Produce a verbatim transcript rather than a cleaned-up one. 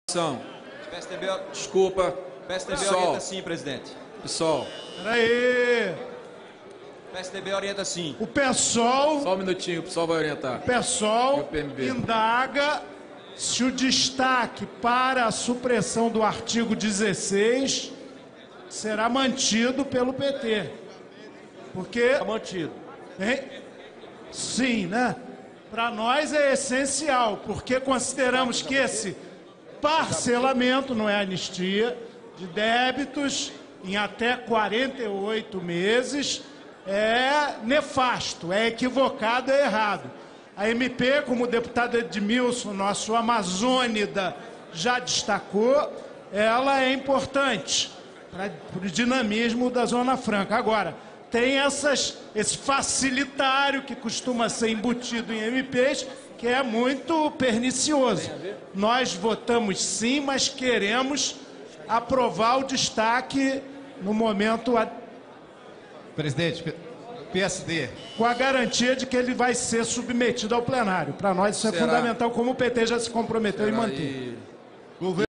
PSDB, Desculpa. PSDB Pessoal. orienta sim, presidente. Pessoal, Peraí. PSDB orienta sim. O PSOL, só um minutinho, o pessoal vai orientar. o PSOL E o P M B? indaga se o destaque para a supressão do artigo dezesseis será mantido pelo P T. Porque... Está mantido. Hein? Sim, né? Para nós é essencial, porque consideramos que esse parcelamento, não é anistia, de débitos em até quarenta e oito meses é nefasto, é equivocado, é errado. A M P, como o deputado Edmilson, nosso amazônida, já destacou, ela é importante para o dinamismo da Zona Franca. Agora, tem essas, esse facilitário que costuma ser embutido em M Ps, que é muito pernicioso. Nós votamos sim, mas queremos aprovar o destaque no momento... Presidente, P S D. Com a garantia de que ele vai ser submetido ao plenário. Para nós isso é Será? fundamental, como o P T já se comprometeu em Será manter. aí? Governo